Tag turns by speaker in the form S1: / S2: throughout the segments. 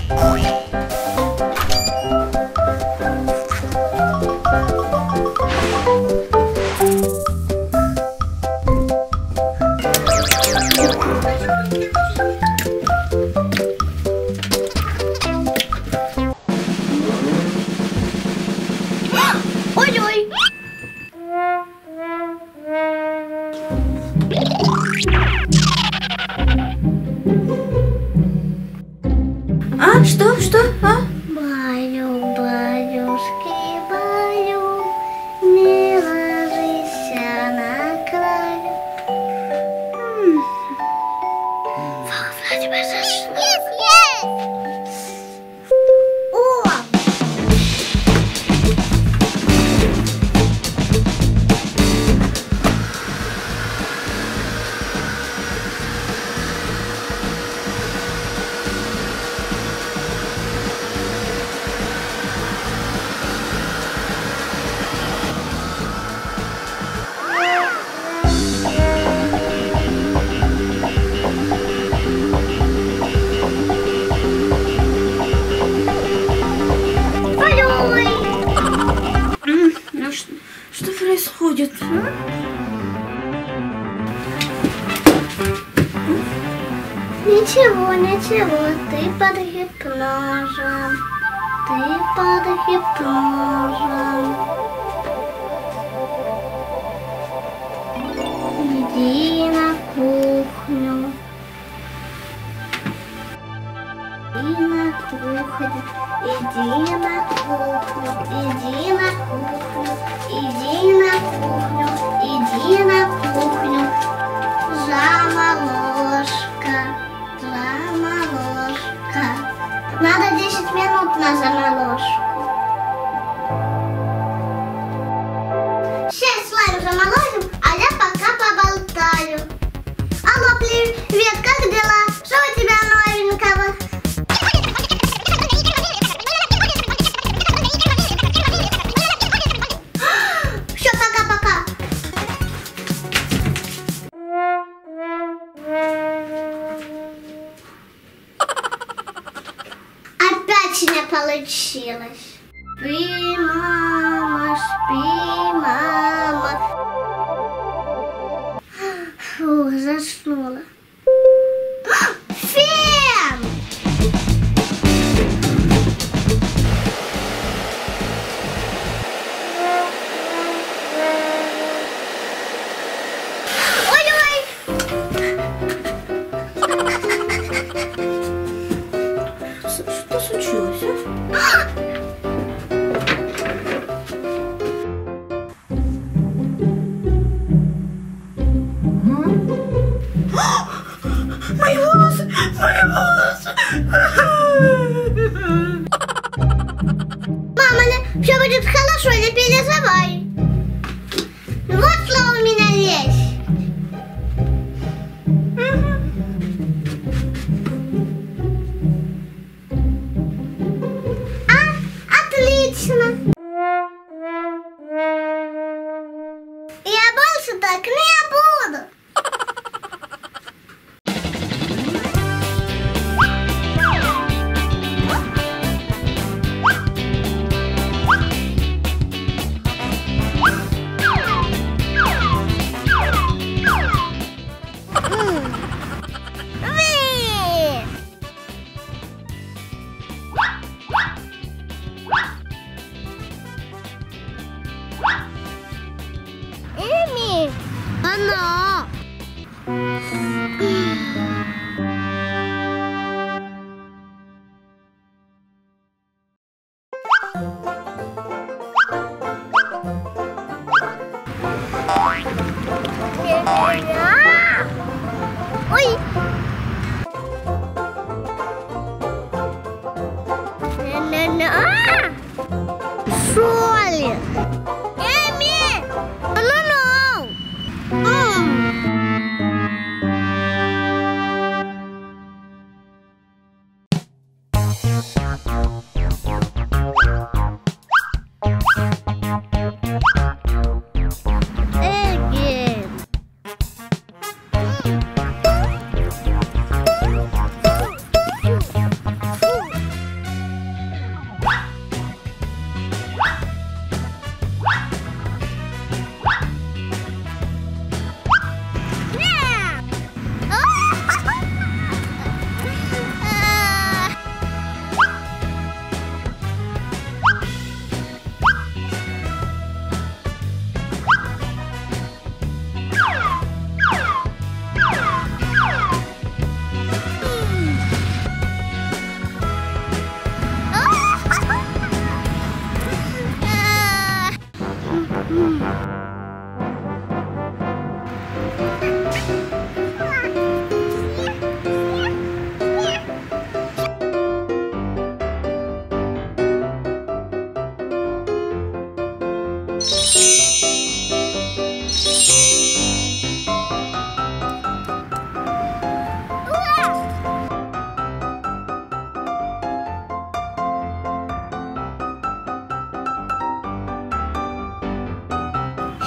S1: Ой-ой! А, что? А?
S2: Баю, баюшки, баю, не ложися на краю. Владимир, О!
S1: Что происходит?
S2: Ничего, ничего, ты под гипнозом. Ты под гипнозом. Иди на кухню. Иди на кухню. Иди на кухню. Иди на кухню. Иди на кухню. Иди на кухню. Замоложка. Замоложка. Надо 10 минут на замоложку. Сейчас слайм замоложим, а я пока поболтаю. Алло, привет, как дела? Что у тебя новенького? Все, пока-пока. Опять не получилось. Спи, мама, мама. Фу, заснула. Фен! Ой-ой!
S1: Что случилось, а? Мои волосы!
S2: Мама, все будет хорошо, не переживай. Вот что у меня есть. Отлично. Я больше так не буду. Эми, она. Ой. Соли. Эми! Ну-ну! Эгги!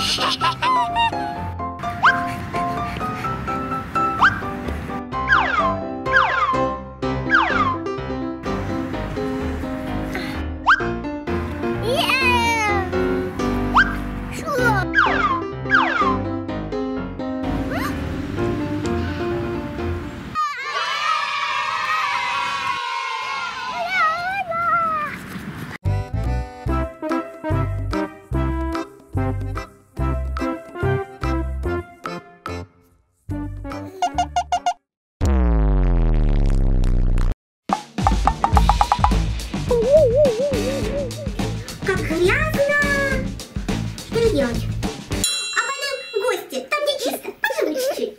S2: Как грязно! Что делать? А пойдем в гости, там где чисто. Пожалуй, чуть-чуть.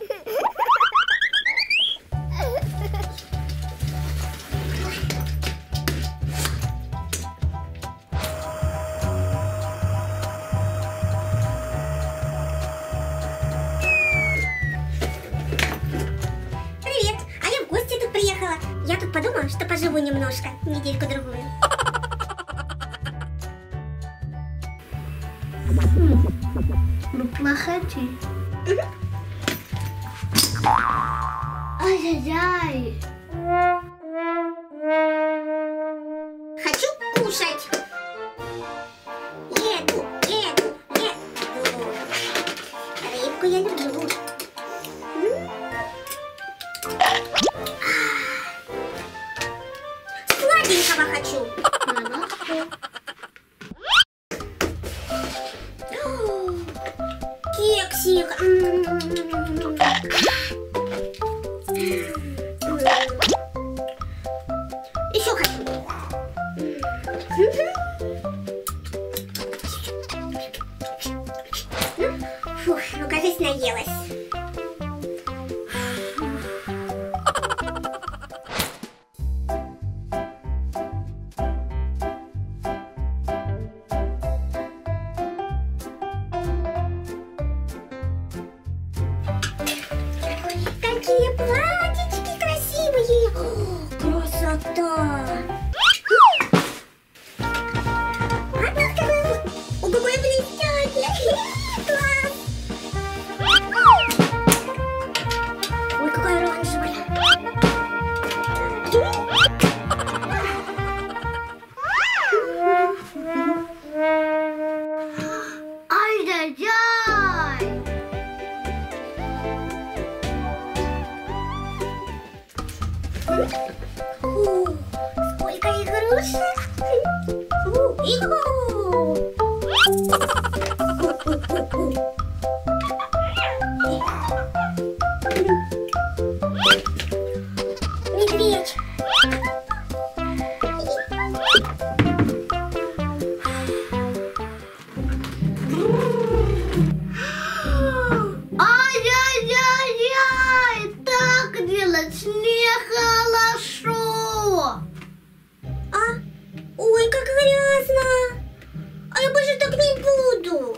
S2: Привет, а я в гости тут приехала. Я тут подумала, что поживу немножко, недельку-другую. Плохоти. Ай-яй-яй. Хочу кушать. Еду. Рыбку я люблю. Сладенького хочу. Кексик. Еще хочу. Фух, ну кажись, наелась. Какие платьички красивые! О, красота! О, какое блестящее! Класс! Ой, какая оранжевая! Ай-яй-яй! Сколько игрушек! Медведь! Ай-яй-яй-яй! Так делать нехорошо! А? Ой, как грязно! А я больше так не буду!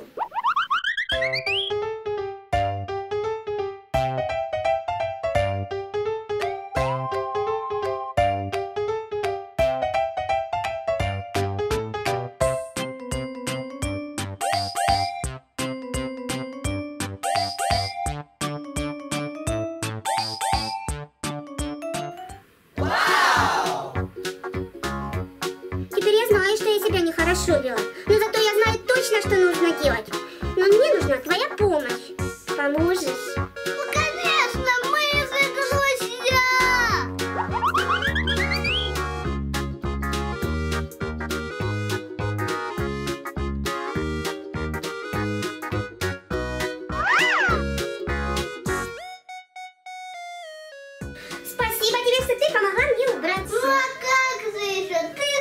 S2: Теперь я знаю, что я себя нехорошо вела. Но зато я знаю точно, что нужно делать. Но мне нужна твоя помощь. Поможешь? Ну, конечно, мы же друзья! Спасибо тебе, что ты помогла мне убраться. Ну, а как же еще? Ты